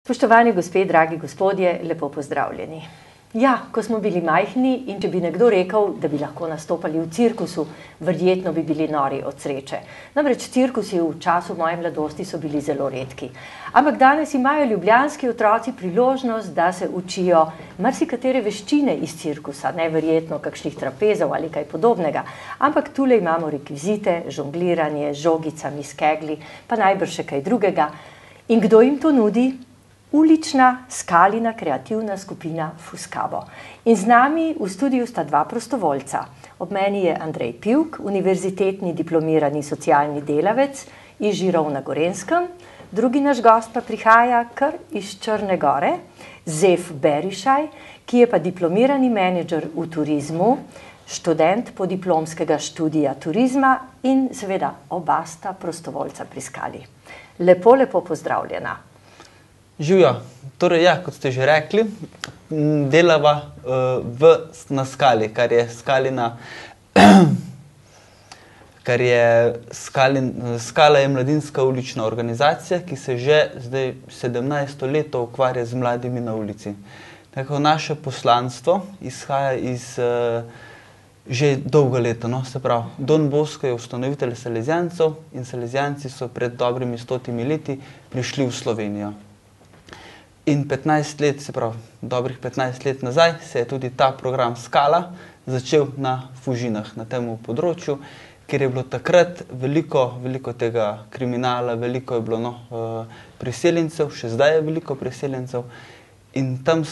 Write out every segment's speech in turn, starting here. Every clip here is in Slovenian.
Spoštovani gospe, dragi gospodje, lepo pozdravljeni. Ja, ko smo bili majhni in če bi nekdo rekel, da bi lahko nastopali v cirkusu, verjetno bi bili nori od sreče. Namreč cirkusi v času moje mladosti so bili zelo redki. Ampak danes imajo ljubljanski otroci priložnost, da se učijo marsikatere veščine iz cirkusa, neverjetno kakšnih trapezov ali kaj podobnega. Ampak tule imamo rekvizite, žongliranje, žogicami, skegli, pa najbrž še kaj drugega. In kdo jim to nudi? Ulična, skalina, kreativna skupina Fuskabo. In z nami v studiu sta dva prostovoljca. Ob meni je Andrej Pivk, univerzitetni diplomirani socialni delavec iz Žirov na Gorenjskem. Drugi naš gost pa prihaja kar iz Črne Gore, Zef Berišaj, ki je pa diplomirani menedžer v turizmu, študent podiplomskega študija turizma in seveda oba sta prostovoljca pri skali. Lepo, lepo pozdravljena. Živjo, torej ja, kot ste že rekli, delava na skali, Skala je mladinska ulična organizacija, ki se že zdaj 17 leto ukvarja z mladimi na ulici. Tako naše poslanstvo izhaja iz že dolgo leto, se pravi, Don Bosco je ustanovitelj Salezijancev in Salezijanci so pred dobrimi 100 leti prišli v Slovenijo. In 15 let, se pravi, dobrih 15 let nazaj, se je tudi ta program Skala začel na Fužinah, na tem področju, kjer je bilo takrat veliko tega kriminala, veliko je bilo priseljencev, še zdaj je veliko priseljencev in tam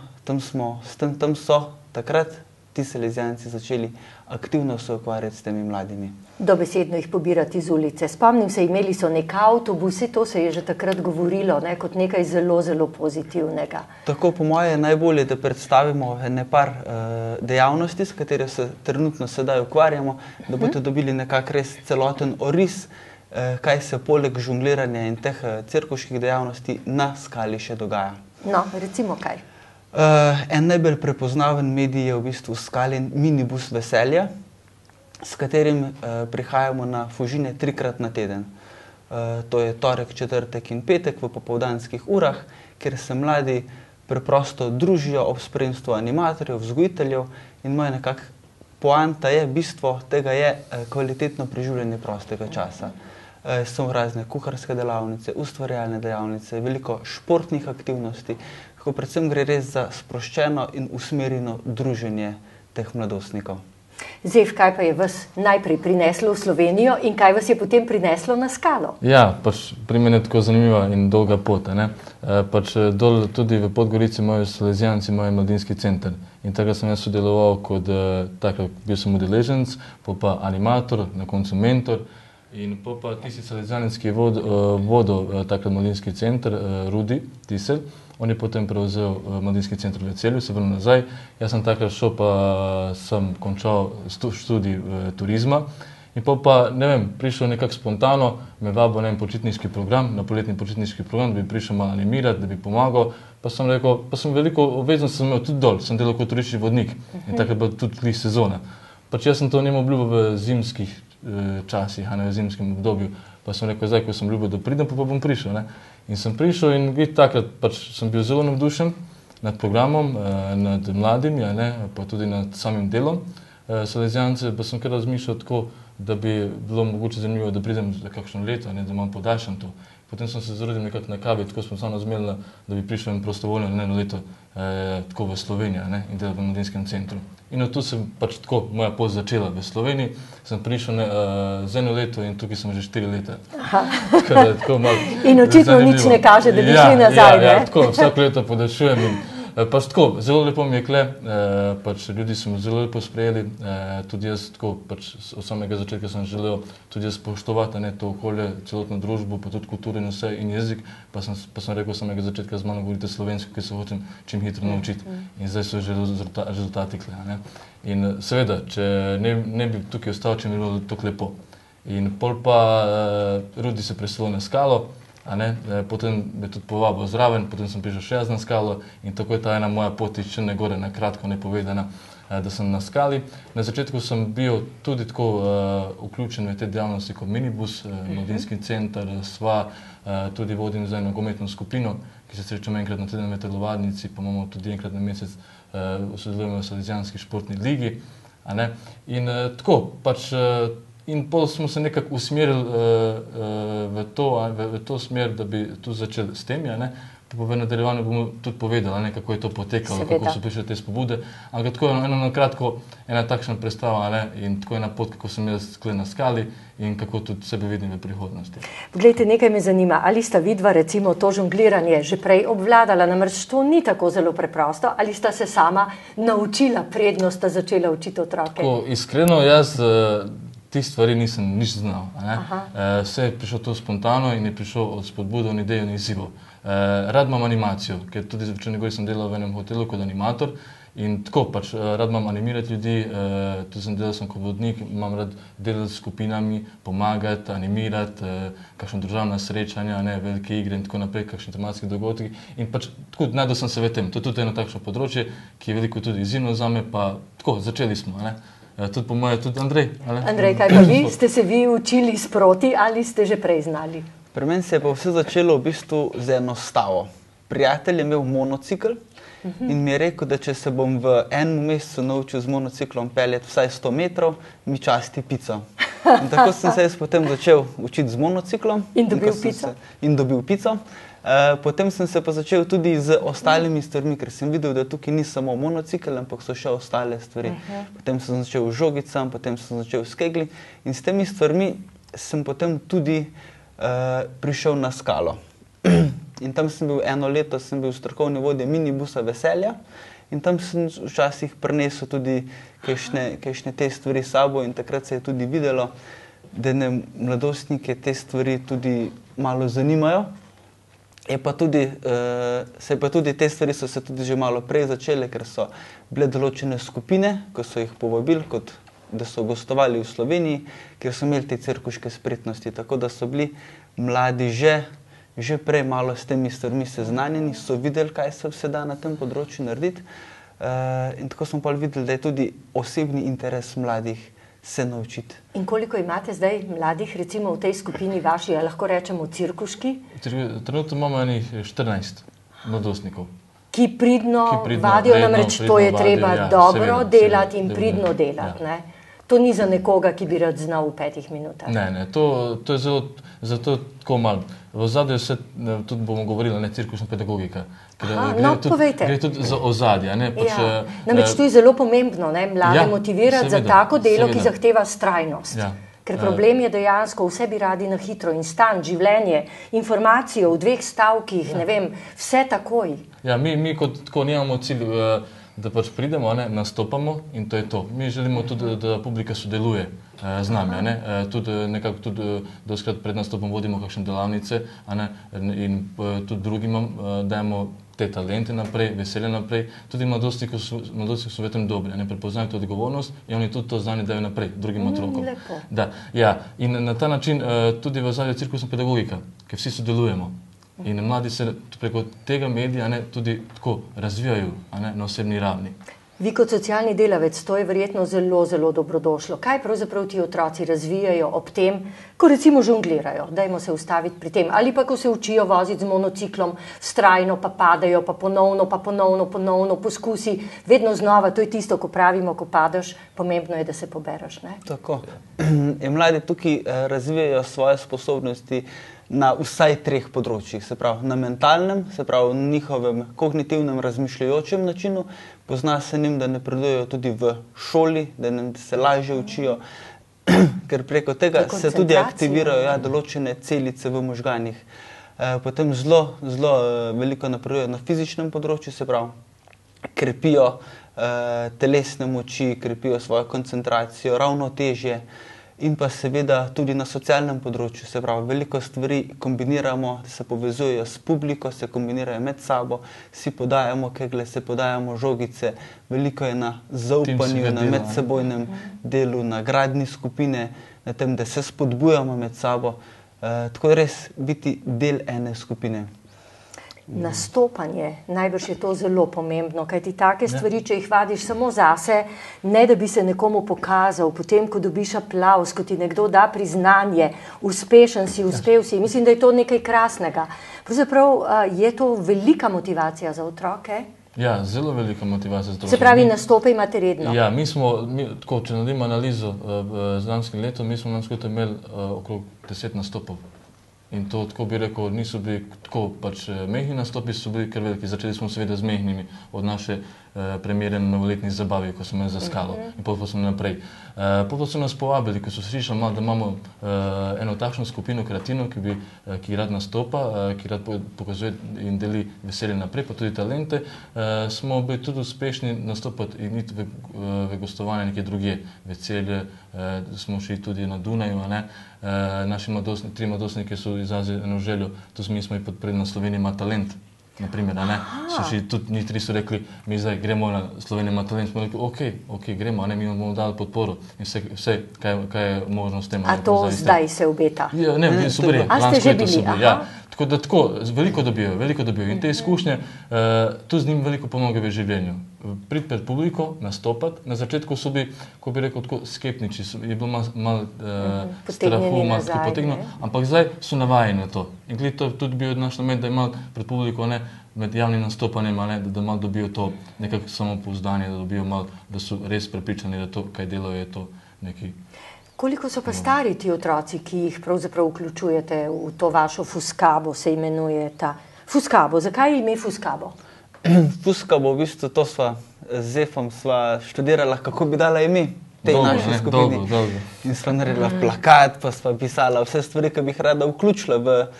so takrat ti Salezijanci začeli aktivno se ukvarjati s temi mladimi. Dobesedno jih pobirati iz ulice. Spomnim se, imeli so nek avtobus, to se je že takrat govorilo, kot nekaj zelo pozitivnega. Tako po moje je najbolje, da predstavimo par dejavnosti, s katero se trenutno sedaj ukvarjamo, da boste dobili nekak res celoten oris, kaj se poleg žongliranja in teh cirkuških dejavnosti na skali še dogaja. No, recimo kaj? En najbolj prepoznaven medij je v bistvu Skalin minibus veselja, s katerim prihajamo na Fužine 3-krat na teden. To je torek, četrtek in petek v popoldanskih urah, kjer se mladi preprosto družijo ob spremstvu animatorjev, vzgojiteljev in moja nekak poanta je, bistvo tega je kvalitetno preživljanje prostega časa. So razne kuharske delavnice, ustvarjalne delavnice, veliko športnih aktivnosti, kako predvsem gre res za sproščeno in usmerjeno druženje teh mladostnikov. Zef, kaj pa je vas najprej prineslo v Slovenijo in kaj vas je potem prineslo na skalo? Ja, pri meni je tako zanimiva in dolga pot. Dol tudi v Podgorici imajo Salezijanci, imajo mladinski center. In takrat sem jaz sodeloval kot bil sem udeleženec, pa animator, na koncu mentor. In pa tisti Salezijanec, ki je vodil takrat mladinski center, Rudi Tisel, on je potem prevzel mladinski center v Celju, se vrnil nazaj. Jaz sem takrat šel, pa sem končal študij turizma. In prišel nekako spontano, me vabil na počitniški program, na poletni počitniški program, da bi prišel malo animirati, da bi pomagal. Pa sem rekel, pa sem veliko obveznosti sem imel tudi dol, sem delal kot turistični vodnik in takrat bila tudi sezona. Jaz sem to njemu obljubil v zimskih časih, v zimskem obdobju. Pa sem rekel, zdaj, ko sem ljubil, da pridem, pa bom prišel. In sem prišel in takrat sem bil zelo navdušen nad programom, nad mladimi, pa tudi nad samim delom Salezijance, pa sem kar razmišljal tako, da bi bilo mogoče zanimivo, da pridem za kakšno leto, da imam podaljšan to. Potem sem se zrodil nekako na kavi, tako smo samo razumeli, da bi prišel prostovoljno eno leto tako v Slovenijo in delal v mladinskem centru. In od tu se tako moja pot začela v Sloveniji, sem prišel za eno leto in tukaj sem že 4 leta. In očitno nič ne kaže, da bi šli nazaj. Ja, tako, vsako leto podaljšujem in tako, zelo lepo mi je kle, ljudi so me zelo lepo sprejeli, tudi jaz tako, od samega začetka sem želel tudi jaz spoštovati to okolje, celotno družbo, pa tudi kulturo in vse in jezik, pa sem rekel od samega začetka, z mano govorite slovensko, ki se hočem čim hitro naučiti in zdaj so že rezultati kle. In seveda, če ne bi tukaj ostal, če mi bilo tako lepo. In pol pa Rudi se preselil na skalo, potem me tudi povabil zraven, potem sem prišel še jaz na skalo in tako je ta ena moja pot iz Črne Gore, na kratko nepovedana, da sem na skali. Na začetku sem bil tudi tako vključen v te dejavnosti kot minibus, mladinski center, sva, tudi vodim za nogometno skupino, ki se srečamo enkrat na teden v telovadnici, pa imamo tudi enkrat na mesec sodelujemo v Salezijanski športni ligi. In tako, pač, in pol smo se nekako usmerili v to smer, da bi tu začeli s tem, pa v nadaljevanju bomo tudi povedali, kako je to potekalo, kako so prišle te spobude. Ampak tako eno na kratko, ena takšna predstava, in tako ena pot, kako sem jaz na skali in kako tudi sebe vidim v prihodnosti. Poglejte, nekaj me zanima, ali sta vidva recimo to žongliranje že prej obvladala, namreč to ni tako zelo preprosto, ali sta se sama naučila, predno sta začela učiti otroke? Tako, iskreno, jaz tih stvari nisem nič znal. Vse je prišlo to spontano in je prišlo od spodbudov, idejo in izzivov. Rad imam animacijo, ker tudi v Črni Gori sem delal v enem hotelu kot animator in tako pač rad imam animirati ljudi, tudi sem delal kot vodnik, imam rad delati s skupinami, pomagati, animirati, kakšne državna srečanja, velike igre in tako naprej, kakšne tematske dogodki in pač tako najdel sem se v tem. To je tudi eno takšno področje, ki je veliko tudi izzivno zame, pa tako, začeli smo. Tudi po moje, tudi Andrej. Andrej, kaj pa vi? Ste se vi učili sproti ali ste že prej znali? Pri meni se je pa vse začelo v bistvu z eno stavo. Prijatelj je imel monocikl in mi je rekel, da če se bom v enem mesecu naučil z monociklom peljati vsaj 100 metrov, mi časti pico. In tako sem se jaz potem začel učiti z monociklom. In dobil pico? In dobil pico. Potem sem se pa začel tudi z ostalimi stvarmi, ker sem videl, da tukaj ni samo monocikl, ampak so še ostale stvari. Potem sem začel z žogicam, potem sem začel s kegli in s temi stvarmi sem potem tudi prišel na skalo. In tam sem bil eno leto, sem bil strokovni vodja minibusa Veselja in tam sem včasih prinesel tudi kakšne te stvari s sabo in takrat se je tudi videlo, da mladostnike te stvari tudi malo zanimajo. Pa tudi te stvari so se tudi že malo prej začele, ker so bile določene skupine, ko so jih povabili, kot da so gostovali v Sloveniji, ker so imeli te cirkuške spretnosti, tako da so bili mladi že prej malo s temi stvarmi seznanjeni, so videli, kaj se vse da na tem področju narediti in tako smo pa videli, da je tudi osebni interes mladih se naučiti. In koliko imate zdaj mladih, recimo v tej skupini vaši, lahko rečemo cirkuški? Trenutno imamo enih 14 mladostnikov. Ki pridno vadijo, namreč to je treba dobro delati in pridno delati. To ni za nekoga, ki bi rad znal v 5 minutah. Ne, to je zelo, zato tako malo. V ozadju se, tudi bomo govorili, cirkušna pedagogika. Gre tudi za ozadje. Namreč to je zelo pomembno, mlade motivirati za tako delo, ki zahteva vztrajnost. Ker problem je dejansko, vse bi radi na hitro, instant, življenje, informacijo v 2 stavkih, ne vem, vse takoj. Ja, mi kot tako nimamo cilj, da pač pridemo, nastopamo in to je to. Mi želimo tudi, da publika sodeluje z nami, tudi nekako tudi doskrat pred nastopom vodimo kakšne delavnice in tudi drugim dajemo te talente naprej, veselje naprej. Tudi mladostniki so v tem dobri, prepoznajo to odgovornost in oni tudi to znanje dajo naprej drugim otrokom. In na ta način tudi v ozadju cirkusna pedagogika, ker vsi sodelujemo. In mladi se preko tega medija tudi tako razvijajo na osebni ravni. Vi kot socialni delavec, to je verjetno zelo, zelo dobrodošlo. Kaj pravzaprav ti otroci razvijajo ob tem, ko recimo žonglirajo? Dajmo se ustaviti pri tem. Ali pa ko se učijo voziti z monociklom, vztrajno pa padajo, pa ponovno poskusi, vedno znova. To je tisto, ko pravimo, ko padaš, pomembno je, da se pobereš. Tako. In mladi tukaj razvijajo svoje sposobnosti na vsaj 3 področjih, se pravi na mentalnem, se pravi na njihovem kognitivnem razmišljajočem načinu, pozna se njim, da napredujejo tudi v šoli, da se lažje učijo, ker preko tega se tudi aktivirajo določene celice v možganih. Potem zelo veliko napredujejo na fizičnem področju, se pravi krepijo telesne moči, krepijo svojo koncentracijo, ravnotežje. In pa seveda tudi na socialnem področju, se pravi, veliko stvari kombiniramo, se povezujejo s publiko, se kombinirajo med sabo, si podajamo kegle, se podajamo žogice, veliko je na zaupanju, na medsebojnem delu, na gradnji skupine, na tem, da se spodbujamo med sabo, tako res biti del ene skupine. nastopanje, najbrž je to zelo pomembno, kajti take stvari, če jih vadiš samo zase, ne da bi se nekomu pokazal, potem, ko dobiš aplavz, ko ti nekdo da priznanje, uspešen si, uspel si, mislim, da je to nekaj krasnega. Pravzaprav je to velika motivacija za otroke? Ja, zelo velika motivacija za otroke. Se pravi, nastope imate redno? Ja, tako, če naredimo analizo z lanskim letom, mi smo lansko leto imeli okrog 10 nastopov. In to, tako bi rekel, niso bili tako pač mehni nastopi, so bili kar veliki. Začeli smo seveda z mehnimi od naše premiere na novoletni zabavi, ko smo imeli za Skalo in potem smo naprej. Potem so nas povabili, ko so slišali, da imamo eno takšno skupino kreativno, ki rad nastopa, ki rad pokazuje in deli veselje naprej, pa tudi talente, smo bili tudi uspešni nastopati in iti v gostovanje nekje drugje. Veselje, smo šli tudi na Dunaju, naši tri mladostniki so izrazili eno željo, to mi smo jih podprli na Slovenija ima talent. Naprimer, so šli tudi njih tri so rekli, mi zdaj gremo na Slovenija ima talent, smo rekli, ok, gremo, mi bomo dali podporo in vse, kaj je možno s tem. A to zdaj se obeta? Ja, ne, super je, lansko leto so bili, ja. Tako da veliko dobijo in te izkušnje tu z njim veliko pomoga v življenju. Priti pred publiko, nastopati, na začetku so bili, ko bi rekel, tako skeptični, je bilo malo strahu, malo tako potegnjeno, ampak zdaj so navajeni na to. In to je tudi bil naš namen, da je malo pred publiko, med javnim nastopanjem, da malo dobijo to nekako samopouzdanje, da dobijo malo, da so res prepričani, da to, kaj delajo, je to nekaj. Koliko so pa stari ti otroci, ki jih pravzaprav vključujete v to vašo Fuskabo, se imenuje ta Fuskabo? Zakaj je ime Fuskabo? Fuskabo, v bistvu to sva z Zefom študirala, kako bi dala ime tej naši skupini. Dolgo. In sva naredila plakat, pa sva pisala vse stvari, ki bi jih rada vključila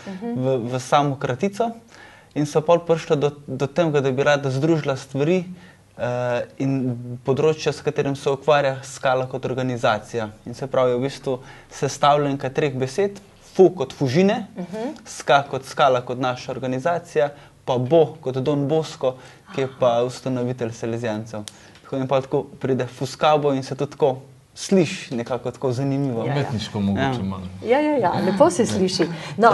v samo kratico. In sva pol prišla do tega, da bi rada združila stvari in področja, s katerim se ukvarja Skala kot organizacija. In se pravi, v bistvu sestavljenka 3 besed, Fu kot Fužine, Ska kot Skala kot naša organizacija, pa Bo kot Don Bosco, ki je pa ustanovitelj Salezijancev. In pa tako pride Fuskabo in se to tako sliši nekako tako zanimivo. Umetniško mogoče malo. Ja, lepo se sliši. No,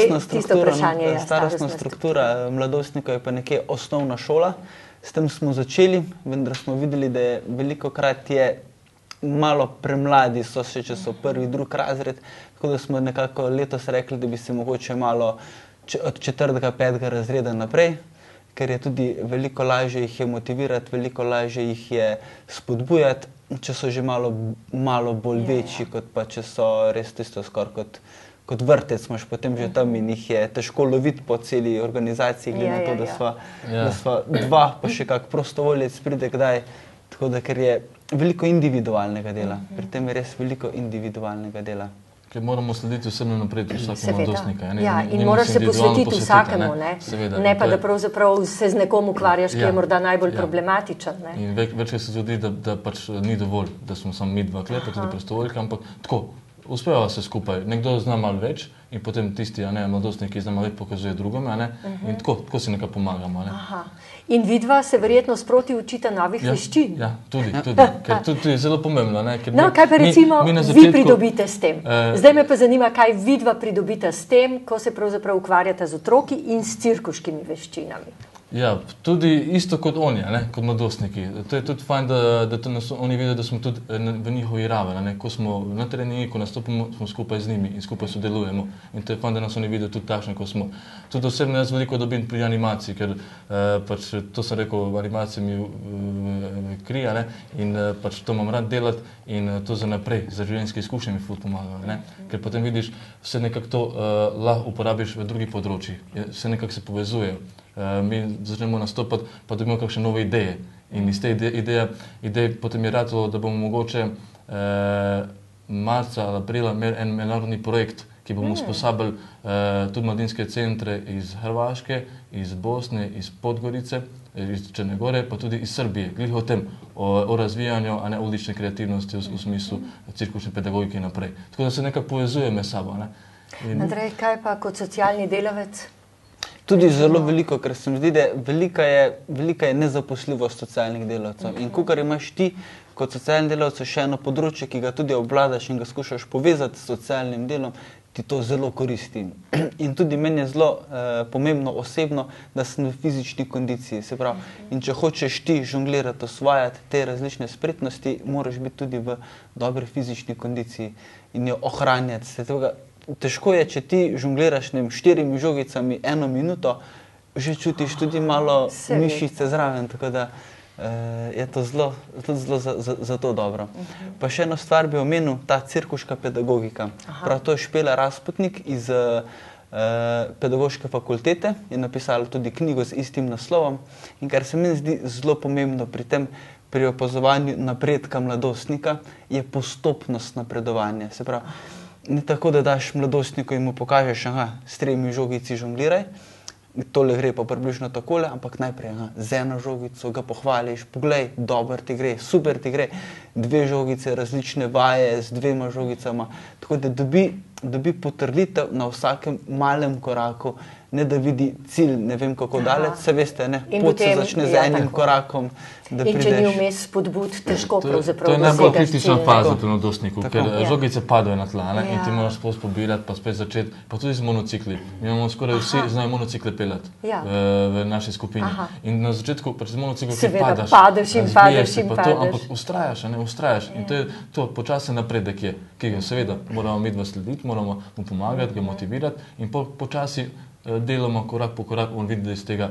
starostna struktura mladostnikov je pa nekje osnovna šola. S tem smo začeli, vendar smo videli, da je velikokrat malo premladi, če so prvi, drugi razred, tako da smo nekako letos rekli, da bi se mogoče malo od 4., 5. razreda naprej, ker je tudi veliko lažje jih je motivirati, veliko lažje jih je spodbujati, če so že malo bolj večji, kot pa če so res tisto skoraj kot vrtec, imaš potem že tam in jih je težko loviti po celi organizaciji, glede na to, da sva 2, pa še kak prostovoljec pride kdaj, tako da, ker je veliko individualnega dela, pri tem je res veliko individualnega dela. Ker moramo slediti osebno naprej vsakemu mladostnika. Ja, in moraš se posvetiti vsakemu, ne pa da pravzaprav se z nekom ukvarjaš, ki je morda najbolj problematičen. In večkrat se zgodi, da pač ni dovolj, da smo samo mi 2 klepa, tudi prostovoljka, ampak tako, uspeva se skupaj. Nekdo zna malo več in potem tisti mladostnik, ki zna malo več, pokazuje drugome, in tako si nekaj pomagamo. In vidva se verjetno sproti učita novih veščin. Ja, tudi, ker tudi je zelo pomembno. No, kaj pa recimo vi pridobite s tem? Zdaj me pa zanima, kaj vidva pridobite s tem, ko se pravzaprav ukvarjate z otroki in s cirkuškimi veščinami. Ja, tudi isto kot oni, kot mladostniki. To je tudi fajn, da oni vedo, da smo tudi v njihovi raven. Ko smo na treningu, ko nastopimo, smo skupaj z njimi in skupaj sodelujemo. In to je fajn, da nas oni vedo tudi takšne, kot smo. Tudi osebno jaz veliko dobim pri animaciji, ker pač to sem rekel, animacija mi krije in pač to imam rad delati in to za naprej, za življenjske izkušnje mi ful pomaga. Ker potem vidiš, vse nekako to lahko uporabiš v drugih področjih, vse nekako se povezujejo. Mi začnemo nastopati, pa dobimo kakšne nove ideje. In iz te ideje potem je ratalo, da bomo mogoče marca ali aprila imeli en mednarodni projekt, ki bomo usposabili tudi mladinske centre iz Hrvaške, iz Bosne, iz Podgorice, iz Črne Gore, pa tudi iz Srbije. Glih o tem, o razvijanju ulične kreativnosti v smislu cirkušne pedagogike in naprej. Tako da se nekako povezuje med sabo. Andrej, kaj pa kot socialni delavec? Tudi zelo veliko, ker se mi zdi, da velika je nezaposljivost socialnih delavcev. In kakor imaš ti kot socialni delavec še eno področje, ki ga tudi obvladaš in ga skušaš povezati s socialnim delom, ti to zelo koristi. In tudi meni je zelo pomembno osebno, da sem v fizični kondiciji. Se pravi, in če hočeš ti žonglirati, osvajati te različne spretnosti, moraš biti tudi v dobri fizični kondiciji in jo ohranjati. Težko je, če ti žongliraš 4 žogicami 1 minuto, že čutiš tudi malo mišice zraven, tako da je to zelo za to dobro. Pa še eno stvar bi omenil, ta cirkuška pedagogika. Prav to je Špela Rasputnik iz pedagoške fakultete, je napisala tudi knjigo z istim naslovom in kar se meni zdi zelo pomembno pri opazovanju napredka mladostnika, je postopnost napredovanja. Se pravi, ni tako, da daš mladostniku in mu pokažeš, s 3 žogici žongliraj, tole gre pa približno takole, ampak najprej z 1 žogico ga pohvališ, poglej, dobro ti gre, super ti gre, 2 žogice, različne vaje z 2 žogicama, tako da dobi potrditev na vsakem malem koraku, ne da vidi cilj, ne vem kako daleč, se veste, pot se začne z enim korakom, da prideš. In če ni vmes spodbud, težko pravzaprav dosegaš cilj. To je najbolj kritična faza pri mladostniku, ker žogice padajo na tla in ti moraš sploh pobirati, pa spet začeti, pa tudi z monocikli. Mi imamo skoraj vsi znajo monocikle peljati v naši skupini. In na začetku pač z monocikli ti padaš. Seveda, padeš in padeš in padeš. Ampak ustrajaš in to je to počasen napredek je, ki ga seveda moramo midva slediti, moramo mu pomagati, ga motivirati in počasi delamo korak po korak, on vidi, da iz tega,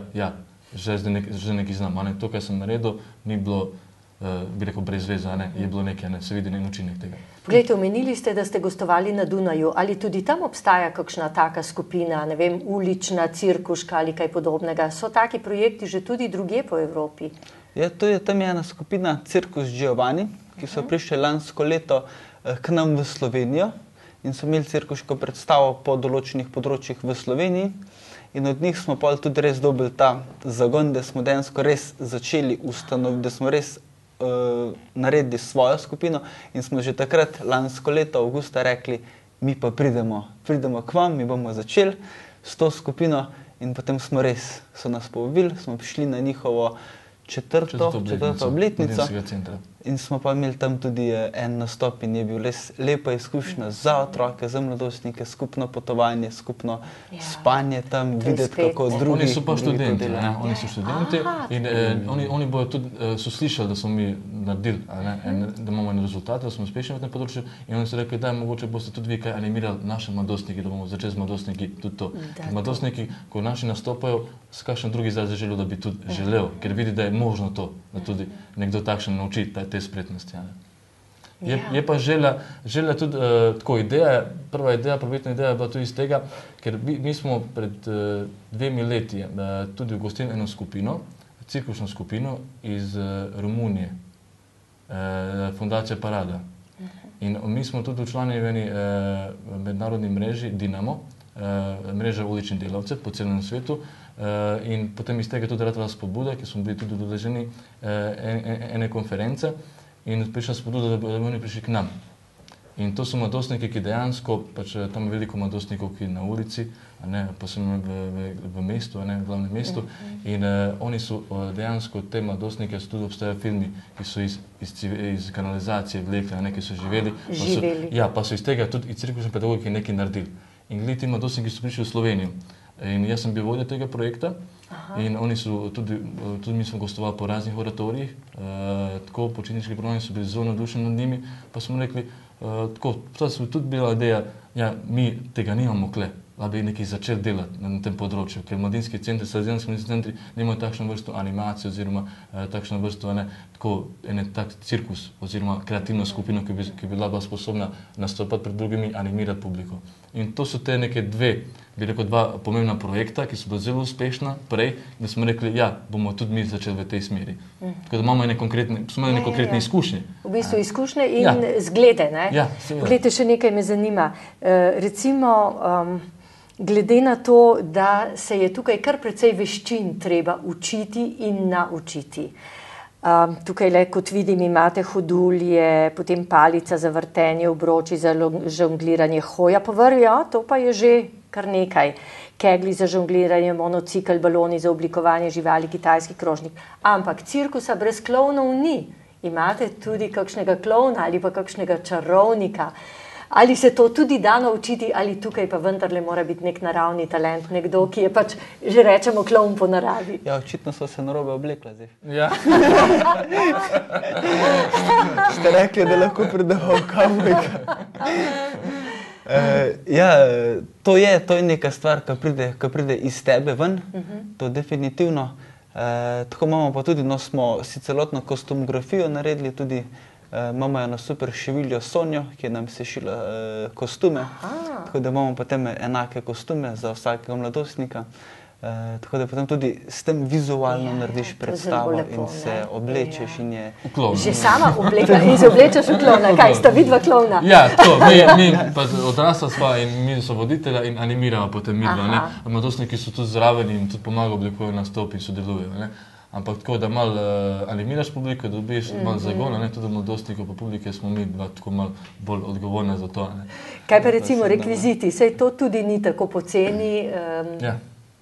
že nekaj znam. To, kar sem naredil, ni bilo, bi rekel, brez veze, je bilo nekaj, se vidi nek učinek tega. Poglejte, omenili ste, da ste gostovali na Dunaju. Ali tudi tam obstaja kakšna taka skupina, ne vem, ulična, cirkuška ali kaj podobnega? So taki projekti že tudi drugje po Evropi? Ja, tam je ena skupina Cirkus Giovanni, ki so prišli lansko leto k nam v Slovenijo in so imeli cirkuško predstavo po določenih področjih v Sloveniji in od njih smo pa tudi res dobili ta zagon, da smo dejansko res začeli da smo res naredili svojo skupino in smo že takrat lansko leto avgusta rekli, mi pa pridemo k vam, mi bomo začeli s to skupino in potem so nas povabili, smo prišli na njihovo četrto obletnico in smo pa imeli tam tudi en nastop in je bil res lepa izkušnja za otroke, za mladostnike, skupno potovanje, skupno spanje tam, videti kako drugi. Oni so pa študenti, oni so študenti in oni bojo tudi, so slišali, da smo mi naredili, da imamo en rezultat, da smo uspešni v tem področju in oni so rekli, da mogoče boste tudi vi kaj animirali naše mladostniki, da bomo začeli z mladostniki tudi to. Mladostniki, ko naši nastopajo, s kakšen drugi zdaj zaželil, da bi tudi želel, ker vidi, da je možno to, da tudi nekdo takšen nauči te spretnosti. Je pa želja tudi tako ideja, prva prvotna ideja je bila tudi iz tega, ker mi smo pred 2 leti tudi ugostili eno skupino, cirkušno skupino iz Romunije, Fundacija Parada. In mi smo tudi včlanjeni v eni mednarodni mreži Dinamo, mreža uličnih delavcev po celem svetu. In potem iz tega tudi ratala spodbuda, ki smo bili tudi udeleženi ene konference in prišla spodbuda, da bodo oni prišli k nam. In to so mladostniki, ki dejansko, pač tam je veliko mladostnikov, ki na ulici, pa sem v mestu, v glavnem mestu in oni so dejansko, te mladostnike, so tudi obstajajo filmi, ki so iz kanalizacije vlekli, ki so živeli. Pa so iz tega tudi cirkušni pedagogiki nekaj naredili. In glede ti mladostniki so prišli v Slovenijo. In jaz sem bil vodja tega projekta in oni so tudi mi smo gostovali po raznih oratorijih, tako počitniški programi so bili zelo navdušeni nad njimi, pa smo rekli, tako, to so tudi bila ideja, mi tega nimamo kle, da bi nekaj začeli delati na tem področju, ker mladinski centri, salesijanski mladinski centri nimajo takšno vrsto animacije oziroma takšno vrsto tak cirkus oziroma kreativno skupino, ki bi bila sposobna nastopati pred drugimi, animirati publiko. In to so te neke bi rekel, 2 pomembna projekta, ki so bila zelo uspešna prej, da smo rekli, bomo tudi mi začeli v tej smeri. Tako da imamo ene konkretne izkušnje. V bistvu izkušnje in zglede, ne? Poglejte, še nekaj me zanima. Recimo, glede na to, da se je tukaj kar precej veščin treba učiti in naučiti. Tukaj, kot vidim, imate hodulje, potem palica za vrtenje, obroči za žongliranje, hoja po vrvi, to pa je že kar nekaj. Kegli za žongliranje, monocikl, baloni za oblikovanje živali, kitajski krožnik. Ampak cirkusa brez klovnov ni. Imate tudi kakšnega klovna ali pa kakšnega čarovnika. Ali se to tudi da naučiti, ali tukaj pa vendarle mora biti nek naravni talent, nekdo, ki je pač, že rečemo, klovn po naravi? Ja, očitno so se narobe oblekla zdaj. Ja. Ste rekli, da lahko pridemo v kavbojka. Ja, to je neka stvar, ki pride iz tebe ven, to definitivno. Tako imamo pa tudi, smo si celotno kostumografijo naredili, tudi imamo eno super šiviljo Sonjo, ki je nam sešila kostume, tako da imamo potem enake kostume za vsakega mladostnika. Tako da potem tudi s tem vizualno narediš predstavo in se oblečeš in je... Že sama obleka in se oblečeš v klovna. Kaj, sta vidva klovna? Ja, to, mi pa odrasla sva in mi so voditelja in animiramo potem midva, ne. Mladostniki so tudi zraven in tudi pomagajo oblikujejo nastop in sodelujejo, ne. Ampak tako, da malo animiraš publiko, dobiš malo zagona, ne, tudi mladostnikov pa publike smo mi dva tako malo bolj odgovorne za to, ne. Kaj pa recimo rekviziti? Saj to tudi ni tako poceni. Ja.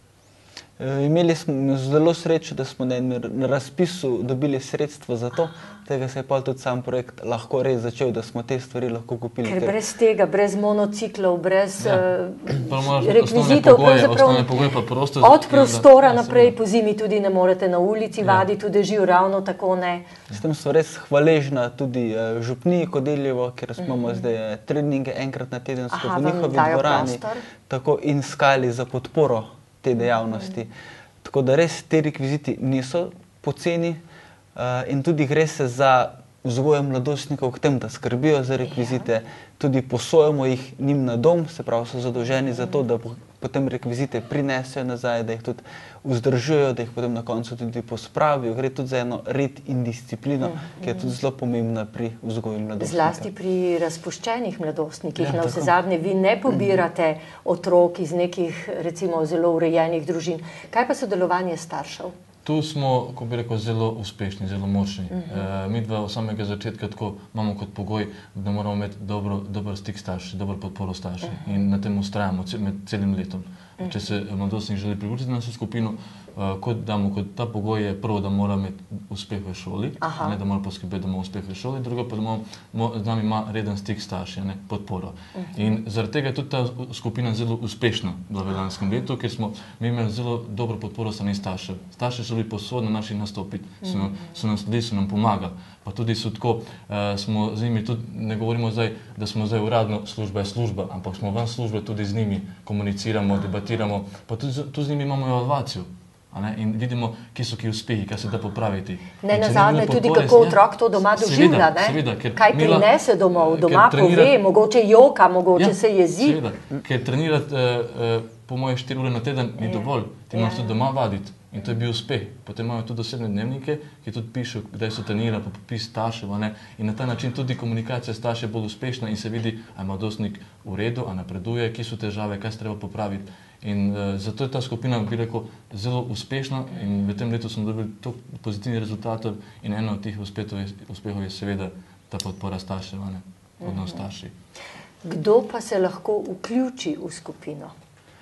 Imeli smo zelo srečo, da smo na razpisu dobili sredstva za to, tega se je pa tudi sam projekt lahko res začel, da smo te stvari lahko kupili. Ker brez tega, brez monociklov, brez rekvizitov, pravzaprav od prostora naprej po zimi tudi ne morete na ulici vaditi, tudi živ ravno tako ne. S tem so res hvaležna tudi župniji Kodeljevo, ker imamo zdaj treninge enkrat na tedensko v njihovi dvorani, tako in Skali za podporo te dejavnosti. Tako da res te rekviziti niso poceni in tudi gre se za vzgojo mladostnikov k tem, da skrbijo za rekvizite, tudi posojamo jih njim na dom, se pravi so zadolženi za to, da potem rekvizite prinesejo nazaj, da jih tudi vzdržujejo, da jih potem na koncu tudi pospravijo. Gre tudi za eno red in disciplino, ki je tudi zelo pomembna pri vzgoji mladostnika. Zlasti pri razpuščenih mladostnikih. Na vse zadnje, vi ne pobirate otrok iz nekih, recimo, zelo urejenih družin. Kaj pa sodelovanje staršev? Tu smo, ko bi rekel, zelo uspešni, zelo močni. Mi dva od samega začetka tako imamo kot pogoj, da moramo imeti dober stik starši, dobro podporo starši in na tem ustrajamo med celim letom. Če se mladostnik želi priključiti na našo skupino, kot ta pogoj je prvo, da mora imeti uspeh v šoli, ne, da mora poskrbeti, da ima uspeh v šoli, drugo pa, da z nami ima reden stik starši, ne, podporo. In zaradi tega je tudi ta skupina zelo uspešna bila v lanskem letu, ker smo mi imeli zelo dobro podporo strani staršev. Starši so bili posod na naših nastopih, so nam sledili, so nam pomagali. Pa tudi so tako, smo z njimi tudi, ne govorimo zdaj, da smo zdaj uradno, služba je služba, ampak smo ven službe tudi z njimi, komuniciramo, debatiramo, pa tudi z njimi imamo evalvacijo. In vidimo, kje so uspehi, kaj se da popraviti. Ne nazadnje tudi, kako otrok to doma doživlja, kaj prinese domov, doma pove, mogoče joka, mogoče se jezi. Seveda, ker trenirati po moje 4 ure na teden ni dovolj, ti moraš tudi doma vaditi. In to je bil uspeh. Potem imajo tudi osebne dnevnike, ki tudi pišejo, kdaj so trenirali, pa popis staršev. In na ta način tudi komunikacija staršev je bolj uspešna in se vidi, ali ima mladostnik v redu, ali napreduje, kje so težave, kaj se treba popraviti. In zato je ta skupina, bi rekel, zelo uspešna in v tem letu smo dobili toliko pozitivnih rezultatov in eno od teh uspehov je seveda ta podpora staršev, odnos starši. Kdo pa se lahko vključi v skupino?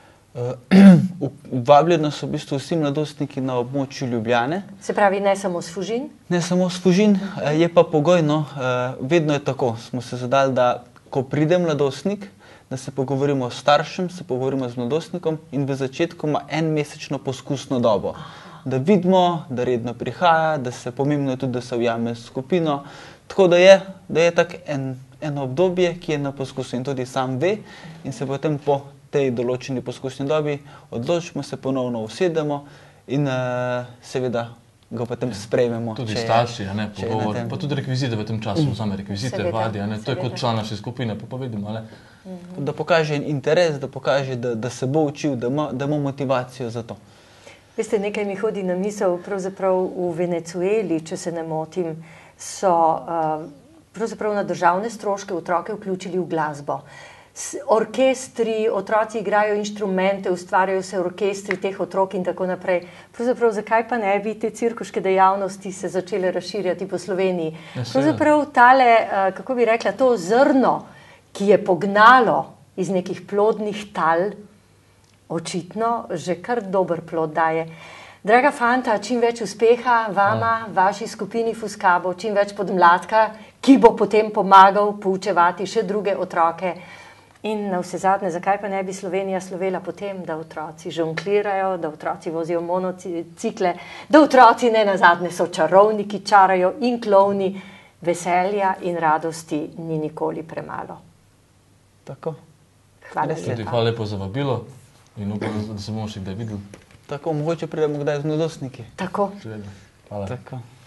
Vabljeni so v bistvu vsi mladostniki na območju Ljubljane. Se pravi, ne samo s Fužin? Ne samo s Fužin, je pa pogojno, vedno je tako. Smo se zadali, da ko pride mladostnik, da se pogovorimo s staršem, se pogovorimo z mladostnikom in v začetku ima 1-mesečno poskusno dobo. Da vidimo, da redno prihaja, da se pomembno je tudi, da se ujame skupino. Tako da je tak eno obdobje, ki je na poskusu in tudi sam ve in se potem po tej določeni poskusni dobi odločimo, se ponovno usedemo in seveda ga potem sprejmemo. Tudi starši, pogovor, pa tudi rekvizite v tem času, vzame rekvizite, vadi, to je kot član naše skupine, pa vidimo. Da pokaže interes, da pokaže, da se bo učil, da ima motivacijo za to. Veste, nekaj mi hodi na misel, pravzaprav v Venezueli, če se ne motim, so pravzaprav na državne stroške otroke vključili v glasbo. Orkestri, otroci igrajo inštrumente, ustvarjajo se orkestri teh otrok in tako naprej. Pravzaprav, zakaj pa ne bi te cirkuške dejavnosti se začele razširjati po Sloveniji? Pravzaprav tale, kako bi rekla, to zrno, ki je pognalo iz nekih plodnih tal, očitno že kar dober plod daje. Draga fanta, čim več uspeha vama, vaši skupini Fuskabo, čim več podmladka, ki bo potem pomagal poučevati še druge otroke. In navsezadnje, zakaj pa ne bi Slovenija slovela potem, da otroci žonglirajo, da otroci vozijo monocikle, da otroci ne nazadnje so čarovniki, čarajo in klovni, veselja in radosti ni nikoli premalo. Tako. Hvala Tudi lepa. hvala lepo za vabilo in upam, da se bomo še kdaj videli. Tako, mogoče pridemo kdaj z mladostniki. Tako. Hvala. Tako.